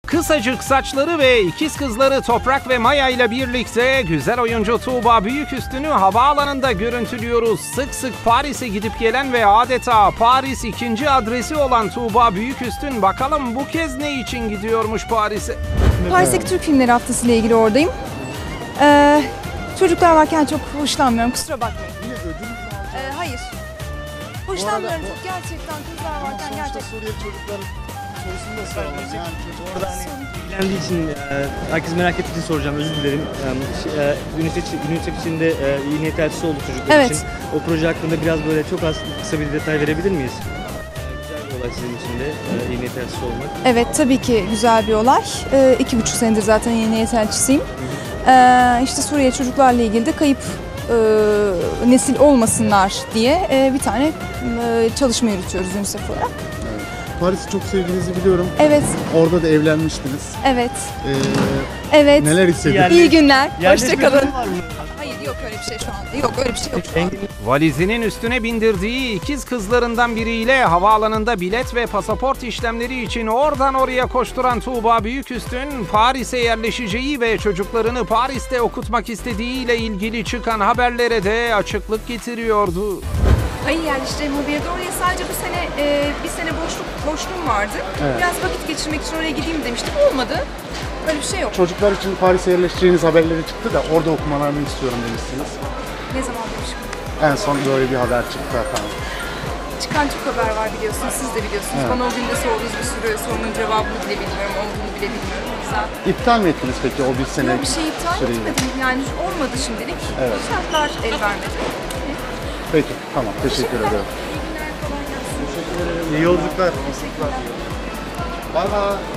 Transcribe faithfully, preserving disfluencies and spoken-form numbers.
Kısacık saçları ve ikiz kızları Toprak ve Maya ile birlikte güzel oyuncu Tuğba Büyüküstün'ü havaalanında görüntülüyoruz. Sık sık Paris'e gidip gelen ve adeta Paris ikinci adresi olan Tuğba Büyüküstün bakalım bu kez ne için gidiyormuş Paris'e? Paris'teki Türk Filmleri Haftası ile ilgili oradayım. Ee, çocuklar varken çok hoşlanmıyorum, kusura bakmayın. Niye ödül mü? Ee, hayır. Hoşlanmıyorum çok gerçekten, kızlar varken gerçekten. Suriyeli çocukların sorusunu da soralım. Yani çocuk Orada hani ilgilendiği için, e, herkes merak ettiği için soracağım, özür dilerim. E, e, UNICEF, UNICEF içinde e, iyi niyet elçisi oldu çocuklar Evet. için. O proje hakkında biraz böyle çok az kısa bir detay verebilir miyiz? E, güzel bir olay sizin için de e, iyi niyet elçisi olmak. Evet, tabii ki güzel bir olay. Ee, iki buçuk senedir zaten yeni niyet elçisiyim. Ee, işte Suriye çocuklarla ilgili de kayıp e, nesil olmasınlar diye e, bir tane e, çalışma yürütüyoruz UNICEF olarak. Paris'i çok sevdiğinizi biliyorum. Evet, Orada da evlenmiştiniz. evet, Ee, evet. neler hissediyorsunuz? Yani- İyi günler, Yerleşme hoşçakalın. durumu var mı? Hayır, yok öyle bir şey şu anda. Yok öyle bir şey yok şu anda. Valizinin üstüne bindirdiği ikiz kızlarından biriyle havaalanında bilet ve pasaport işlemleri için oradan oraya koşturan Tuğba Büyüküstün, Paris'e yerleşeceği ve çocuklarını Paris'te okutmak istediğiyle ilgili çıkan haberlere de açıklık getiriyordu. Hayır, yerleştireyim haberi. Oraya sadece bu sene e, bir sene boşluk boşluğum vardı. Evet. Biraz vakit geçirmek için oraya gideyim demiştim. Olmadı. Öyle bir şey yok. Çocuklar için Paris'e yerleşeceğiniz haberleri çıktı da orada okumalarını istiyorum demişsiniz. Ne zaman demişim? En son böyle bir haber çıktı efendim. Çıkan çok haber var biliyorsunuz. Siz de biliyorsunuz. Evet. Bana o gün de sorduğunuz bir sürü sorunun cevabını bile bilmiyorum. Olduğunu bile bilmiyorum. O yüzden İptal mi ettiniz peki o bir sene yok, bir şey iptal süreyi? etmedim. Yani olmadı şimdilik. Evet. Şartlar el vermedi. Peki, tamam. Teşekkür ederim. İyi günler, kolay gelsin. İyi yolculuklar. Teşekkürler. Bay bay.